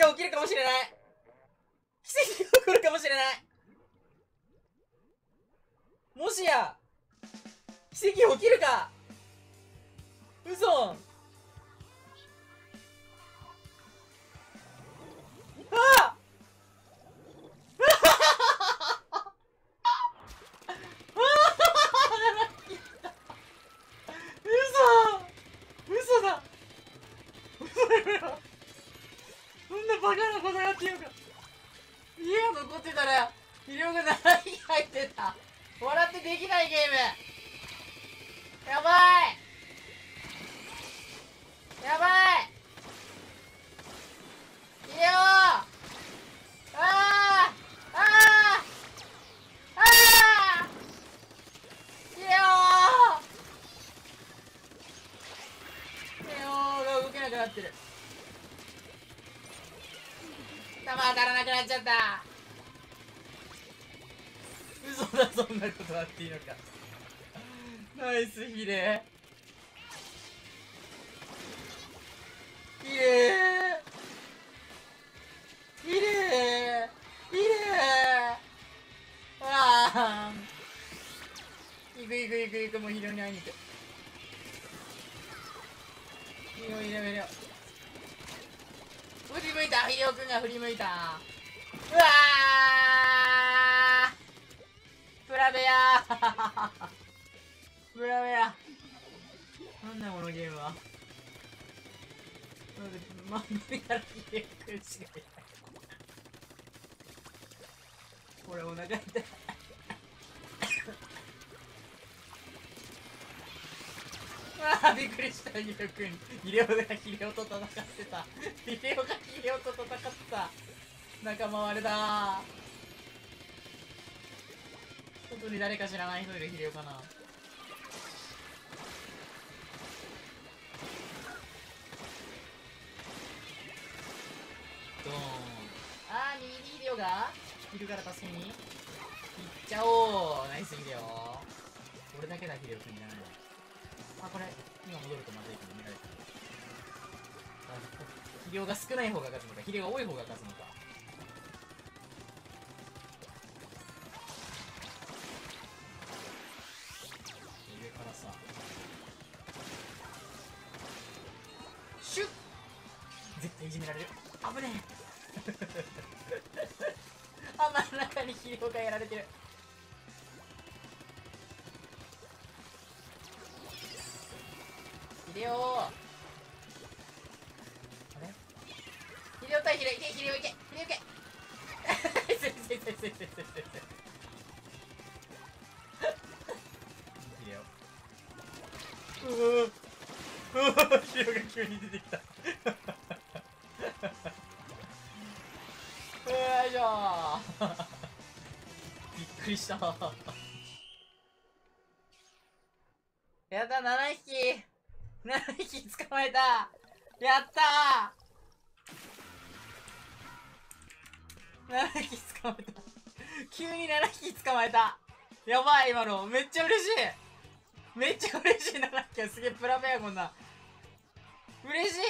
が起きるかもしれない。奇跡が起こるかもしれない。もしや奇跡起きるか。嘘。あ嘘だ。嘘だよ。そんなバカなことやってよか。家が残ってたら肥料が7に入ってた。笑ってできないゲーム。やばいやばい。肥料。ああああああ肥料。が動けなくなってる。弾当たらなくなっちゃった。嘘だ、そんなことあっていいのか。ナイスヒレ。ヒレヒレヒレ。ああ、行く行く行く行く。もうヒレに会いに行く。ヒレを入れめるよ。振り向いた。ヒレオくんが振り向いた。うわー、プラベアプラベア。なんだこのゲームは。真ん中からヒレオくんしかいない。これお腹痛いああ、びっくりした。ヒレオくん。ヒレオがヒレオと戦ってた。ヒレオがヒレオと戦ってた。仲間割れだ。外に誰か知らない人いる。ヒレオかな。ドーン。ああ、右にヒレオがいるから助けに行っちゃおう。ナイスヒレオ。俺だけだ。ヒレオくんじゃない。あ、これ今戻るとまずいけど見られてる。肥料が少ない方が勝つのか、肥料が多い方が勝つのか。上からさ、シュッ。絶対いじめられる。危ねえあ、真ん中に肥料がやられてる。ヒレオ。あれ、ヒレオ対ヒレ、ヒレオいけ、ヒレオいけヒレオ。ヒレオが急に出てきたよいしょびっくりしたやった、7匹7匹捕まえた。やったー、7匹捕まえた。急に7匹捕まえた。やばい、今のめっちゃ嬉しい。めっちゃ嬉しい。7匹はすげえプラペや。こんな嬉しい。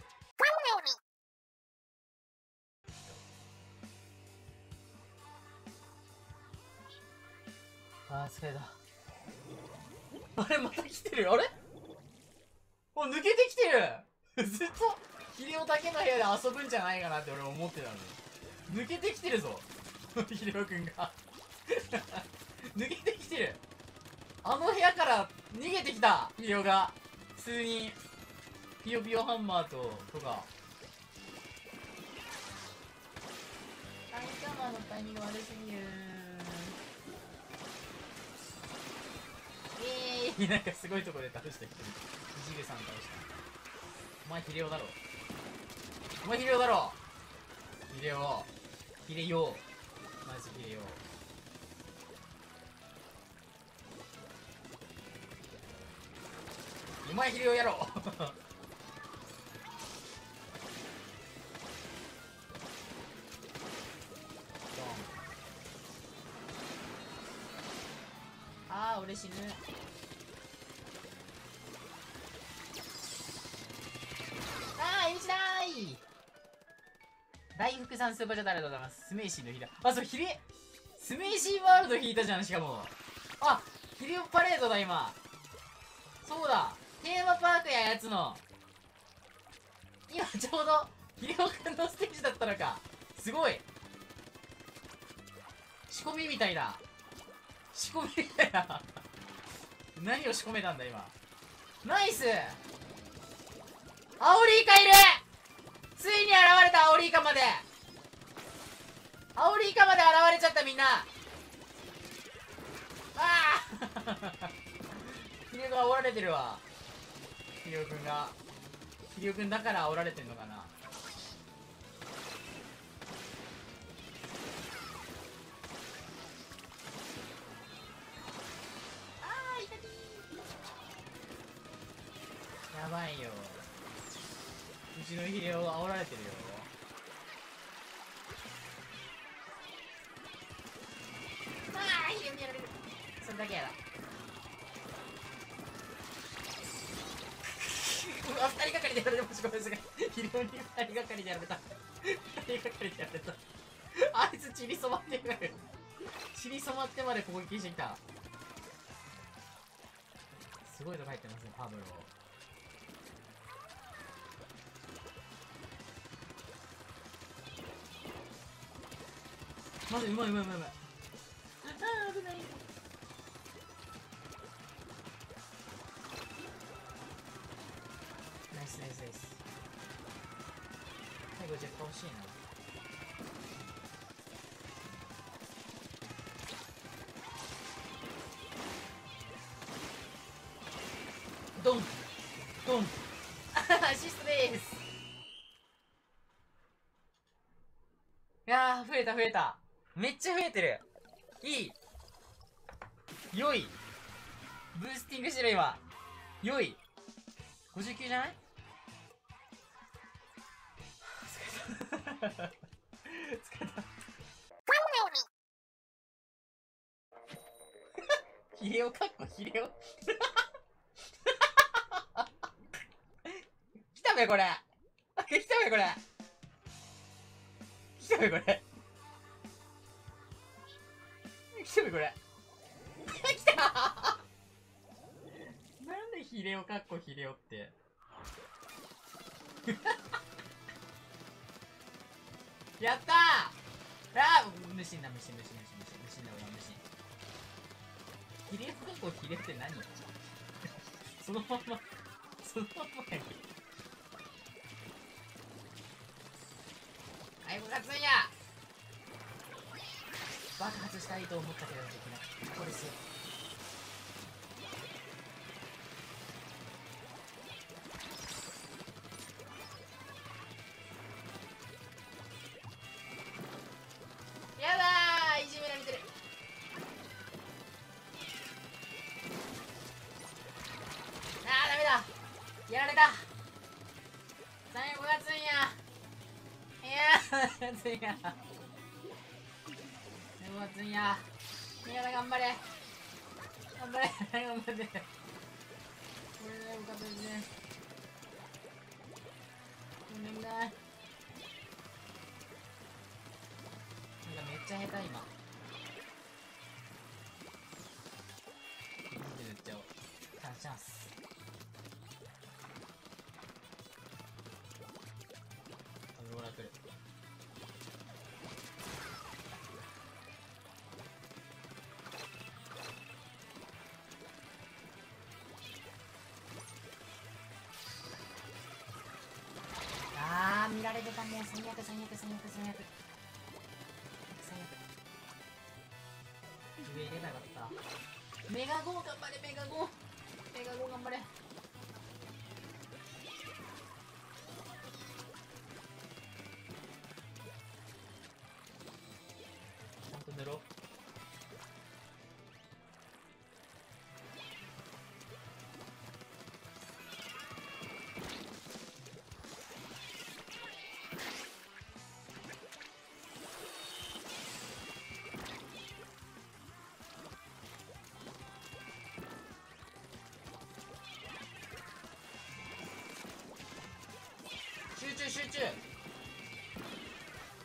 あー、疲れた。あれ、また来てる。あれ、お、抜けてきてるずっとヒレオだけの部屋で遊ぶんじゃないかなって俺思ってたのに、抜けてきてるぞヒレオくんが抜けてきてる。あの部屋から逃げてきたヒレオが。普通にピヨピヨハンマーとか。タイカマーのタイミング悪すぎるなんかすごいとこで倒した人。イジルさん倒した。お前ヒレオだろ。お前ヒレオだろ。ヒレオ。ヒレヨウ。マジヒレヨウ。お前ヒレオやろああ、俺死ぬ。ああ、許しない。 大福さんスーパーチャットありがとうございます。スメイシーの引いた。あ、そう、スメイシーワールド引いたじゃん、しかも。あ、ヒレオパレードだ、今。そうだ。テーマパークややつの。今ちょうど、ヒレオくんのステージだったのか。すごい。仕込みみたいだ。仕込みみたいな。何を仕込めたんだ、今。ナイス。アオリイカいる。ついに現れた、アオリイカまで。アオリイカまで現れちゃった、みんな。ああヒレオが煽られてるわ。ヒレオくんが。ヒレオくんだから煽られてんのかな。あー、痛い。やばいよ。うちのヒレオ煽られてるよ。あー、ヒレオにやられる。それだけやだ。うわ、二人がかりでやられました。ごめんなさい。ヒレオに二人がかりでやられた。二人がかりでやられた。あいつ血に染まってる。血に染まってまで攻撃してきた。すごいとこ入ってますね、パブロ。まずうまいうまいうまいうまい。あー、危ない。ナイスナイスナイス。最後ジェット欲しいな。ドンドンアシストでーす。いやー、増えた増えた。めっちゃ増えてる。いい。良い。ブースティングしてる今。良い。59じゃない？疲れた。疲れた。ヒレオかっこヒレオ来たべこれ。来たべこれ。来たべこれ。来たべこれ。来たなんでヒレオかっこヒレオってやったー。あー、無心だ無心無心無心無心無心だ俺は無心。ヒレオかっこヒレオって何そのまんまそのまんまやんけ。はい、部活や爆発したいと思ったけどできない。これですよ。やだー、いじめられてる。あー、ダメだ。やられた。最後がつんや。いやー、つんや。最後がつんや。みんな頑張れ。頑張れ。頑張って。これでよかったですね。お願い。なんかめっちゃ下手今。なんで塗っちゃおう。チャンス。ローラー来る。あー、見られてたね。最悪最悪最悪最悪最悪。上入れなかった。メガゴー頑張れメガゴー。メガゴー頑張れ。ちゃんと塗ろう。集中集中。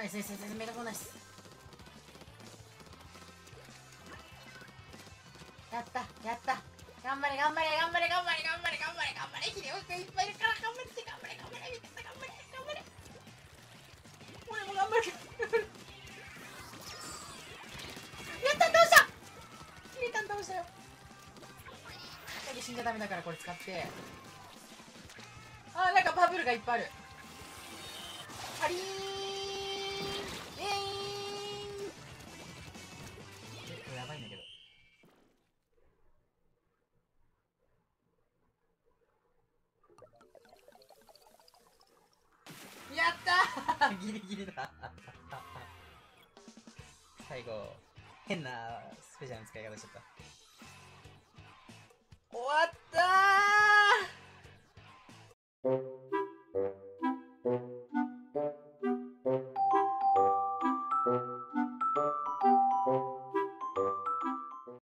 ナイスナイスナイス、メガゴナイス。やったやった、頑張れ頑張れ頑張れ頑張れ頑張れ頑張れ頑張れ、秀夫くんいっぱいいるから頑張って頑張れ頑張れ、みんな頑張れ頑張れ、俺も頑張る。やった、倒した、ヒデタン倒したよ。だけ死んじゃダメだからこれ使って。あー、なんかバブルがいっぱいある。パリーン、結構やばいんだけど。やったーギリギリだ。最後変なスペシャルの使い方しちゃった。